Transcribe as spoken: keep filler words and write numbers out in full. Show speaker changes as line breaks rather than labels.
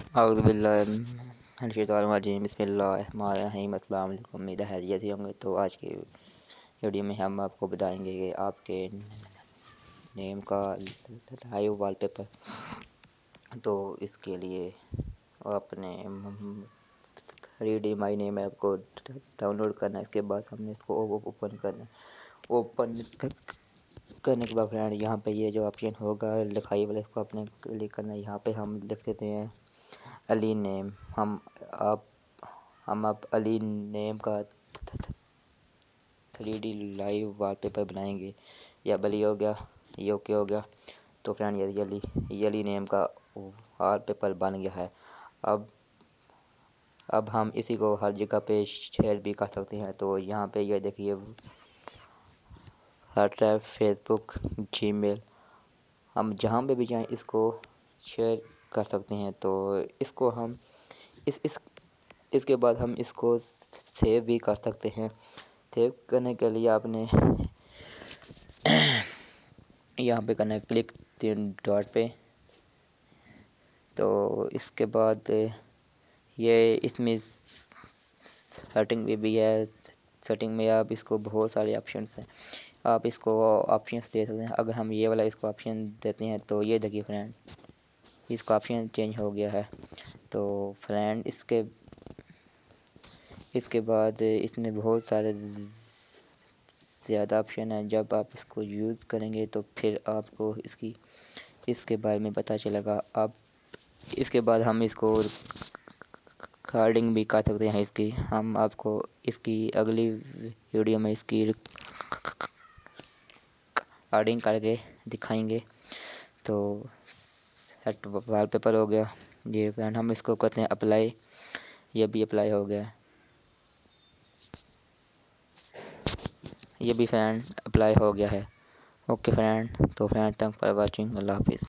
اعوذ باللہ من الشیطان الرجیم، بسم اللہ الرحمن الرحیم۔ السلام علیکم، امید ہے خیریت سے ہوں گے۔ تو آج کی ویڈیو میں ہم آپ کو بتائیں گے کہ آپ کے نیم کا لائیو وال پیپر، تو اس کے لیے آپ نے three D my name app کو ڈاؤن لوڈ کرنا ہے۔ اس کے بعد ہم نے اس کو اوپن کرنا ہے۔ اوپن کرنے کے بعد فرینڈ یہاں پہ یہ جو آپشن ہوگا لکھائی والا، اس کو آپ نے کلک کرنا ہے۔ یہاں پہ ہم لکھ دیتے ہیں علی نیم۔ ہم آپ ہم اب علی نیم کا three D live wallpaper بنائیں گے۔ یہ اب علی ہو گیا، یہ اوکے ہو گیا۔ تو فرینڈ یہ علی یہ علی نیم کا وال پیپر بن گیا ہے۔ اب اب ہم اسی کو ہر جگہ پہ شیئر بھی کر سکتے ہیں۔ تو یہاں پہ یہ دیکھیے، WhatsApp, Facebook, Gmail, ہم جہاں پہ بھی جائیں اس کو شیئر کر سکتے ہیں۔ تو اس کو ہم اس اس اس کے بعد ہم اس کو سیو بھی کر سکتے ہیں۔ سیو کرنے کے لیے آپ نے یہاں پہ کرنا ہے کلک تین ڈاٹ پہ۔ تو اس کے بعد یہ اس میں سیٹنگ میں بھی ہے۔ سیٹنگ میں آپ اس کو بہت سارے آپشنس ہیں، آپ اس کو آپشنس دے سکتے ہیں۔ اگر ہم یہ والا اس کو آپشن دیتے ہیں تو یہ دیکھیے فرینڈ، اس کا آپشن چینج ہو گیا ہے۔ تو فرینڈ اس کے اس کے بعد اس میں بہت سارے زیادہ آپشن ہیں۔ جب آپ اس کو یوز کریں گے تو پھر آپ کو اس کی اس کے بارے میں پتہ چلے گا۔ اب اس کے بعد ہم اس کو ریکارڈنگ بھی کر سکتے ہیں۔ اس کی ہم آپ کو اس کی اگلی ویڈیو میں اس کی ریکارڈنگ کر کے دکھائیں گے۔ تو سیٹ وال پیپر ہو گیا یہ فرینڈ، ہم اس کو کرتے ہیں اپلائی۔ یہ بھی اپلائی ہو گیا، یہ بھی فرینڈ اپلائی ہو گیا ہے۔ اوکے فرینڈ، تو فرینڈ تھینک فار واچنگ، اللہ حافظ۔